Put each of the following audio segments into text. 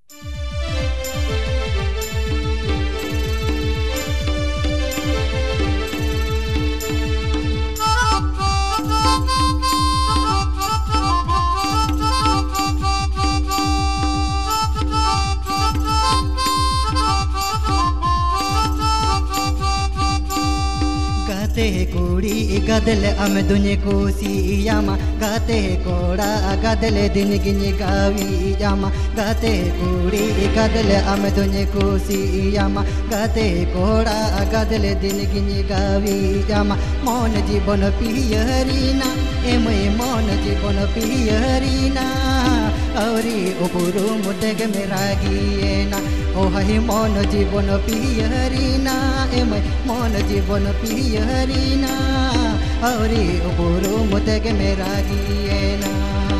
कुड़ी गदल अम दुनि कोसी यामा गाते कोड़ा गदल दिन गिनी गावी यामा गाते कुड़ी गदल अम दुनि कोसी यामा गाते कोड़ा गदल दिन गिनी गावी यामा मौन जीवन पियरीना एमय मौन जीवन पियरीना औरी उपुरु मुदग मेरा गिएना ओ हाय मौन जीवन पियरीना एमय मौन जीवन पियरीना औरी उपुरु मुदग मेरा गिएना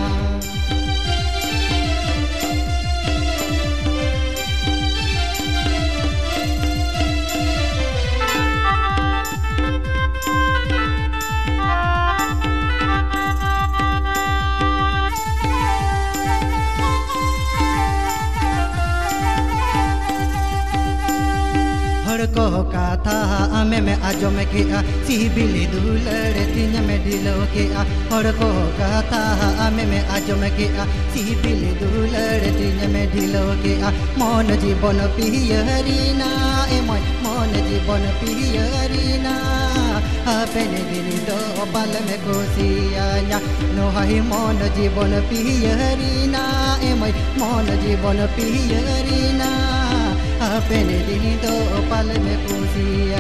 को कथा अमे में आजो में किया सिबिली दुलड़ तीन में ढिलो किया और को कथा अमे में आजो में किया सिबिली दुलड़ तीन में ढिलो किया मौन जीवन पियरीना एमय मौन जीवन पियरीना अपने दिन दो बाल में खुशिया नो हाय मौन जीवन पियरीना एमय मौन जीवन पियरीना अपने दिन दो पल में खुशियाँ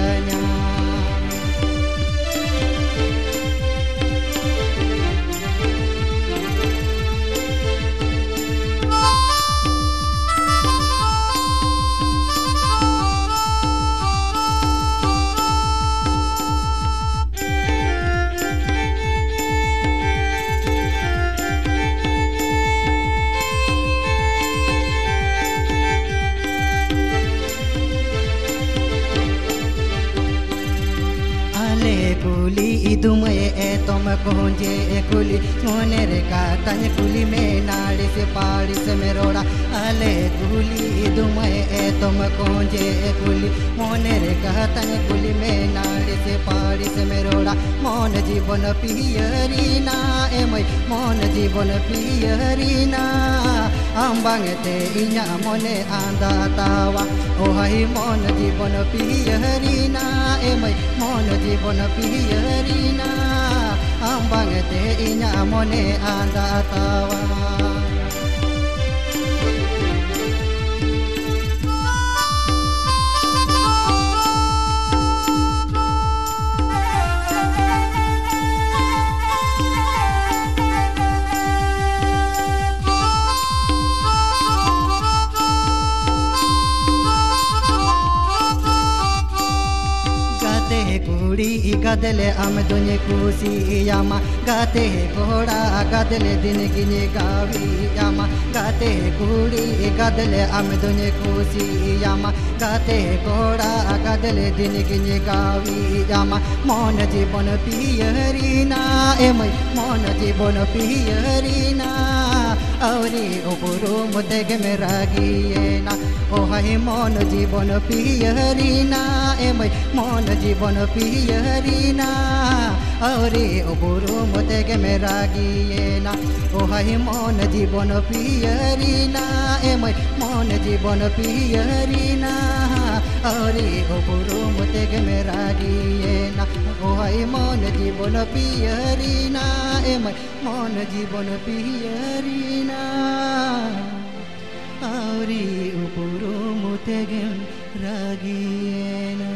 कुली दुमये तुम कोंजे कुली मोने रे कातन कुली में नाड़ी से पाड़ी से मेरोड़ा अले कुली दुमये तुम कोंजे कुली मोने रे कातन कुली में नाड़ी से पाड़ी से मेरोड़ा मौन जीवन पियरीना एमय मौन जीवन पियरीना अम्बांगते इन्या मोने आंदा तावा ओ हाय मौन जीवन पियरीना एमय मौन जीवन पियरीना अम्बांगते इन्या मोने आंदा तावा कुड़ी गदले अम दुनि खुशी यामा गाते घोड़ा गदले दिन गिने गावी यामा गाते कुड़ी गदले अम दुनि खुशी यामा गाते घोड़ा गदले दिन गिने गावी यामा मौन जीवन पियरीना एमय मौन जीवन पियरीना औरी उपुरु मुदग मेरा गिएना ओ हाय मौन जीवन पियरीना एमय मौन जीवन पियरीना औरी उपुरु मुदग मेरा गिएना ओ हाय मौन जीवन पियरीना एमय मौन जीवन पियरीना औरी उपुरु मुदग मेरा गिएना ओ हाय मौन जीवन पियरीना एमय मौन जीवन पियरीना औरी उपुरु मुदग मेरा गिएना।